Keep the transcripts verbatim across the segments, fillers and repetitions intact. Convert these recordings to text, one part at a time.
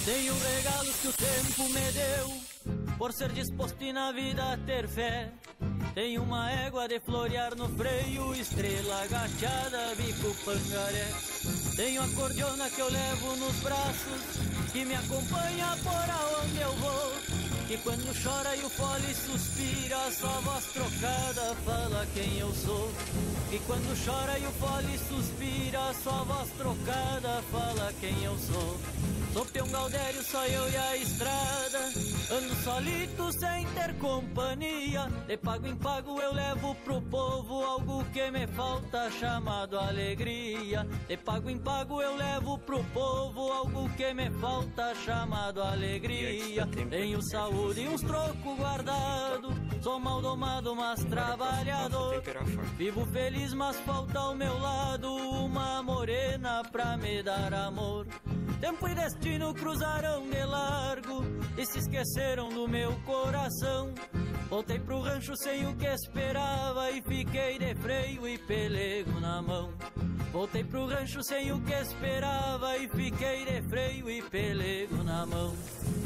Tenho regalos que o tempo me deu, por ser disposto e na vida ter fé. Tenho uma égua de florear no freio, estrela agachada, bico pangaré. Tenho a cordiona que eu levo nos braços, que me acompanha por aonde eu vou. E quando chora e o fole suspira, sua voz trocada fala quem eu sou. E quando chora e o fole suspira, sua voz trocada fala quem eu sou. Sou peão gaudério, só eu e a estrada, ando solito sem ter companhia. De pago em pago eu levo pro povo algo que me falta, chamado alegria. De pago em pago eu levo pro povo algo que me falta, chamado alegria. Tenho saúde e uns trocos guardados, sou mal domado mas trabalhador. Vivo feliz mas falta ao meu lado uma morena pra me dar amor. Tempo e destino cruzaram de largo e se esqueceram do meu coração. Voltei pro rancho sem o que esperava e fiquei de freio e pelego na mão. Voltei pro rancho sem o que esperava e fiquei de freio e pelego na mão.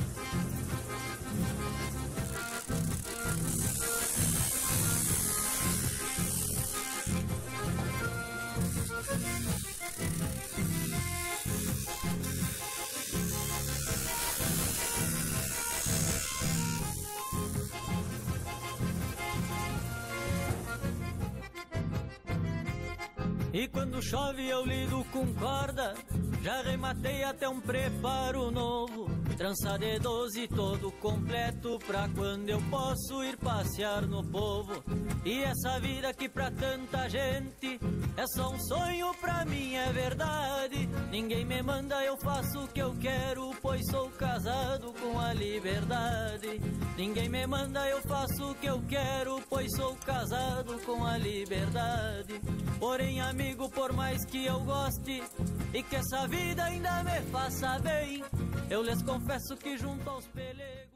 E quando chove eu lido com corda, já rematei até um preparo novo. Trança de doze todo completo pra quando eu posso ir passear no povo. E essa vida que pra tanta gente é só um sonho, pra mim é verdade. Ninguém me manda, eu faço o que eu quero, pois sou casado com a liberdade. Ninguém me manda, eu faço o que eu quero, pois sou casado com a liberdade. Porém, amigo, por mais que eu goste e que essa vida ainda me faça bem, eu lhes confesso que junto aos pelegos